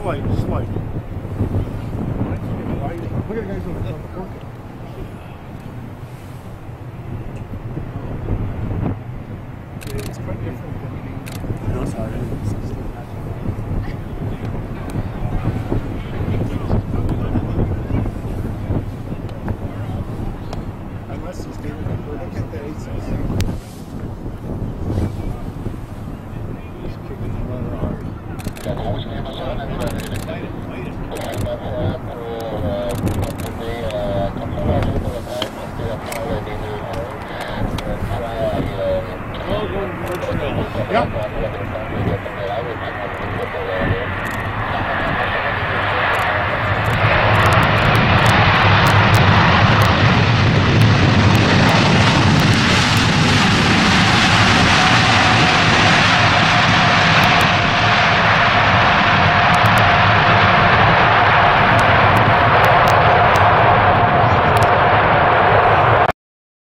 light, just light. Look at the guys on the front. It's quite different than No, sorry. unless he's doing it. Look at the aces. He's kicking the runner hard. Yeah.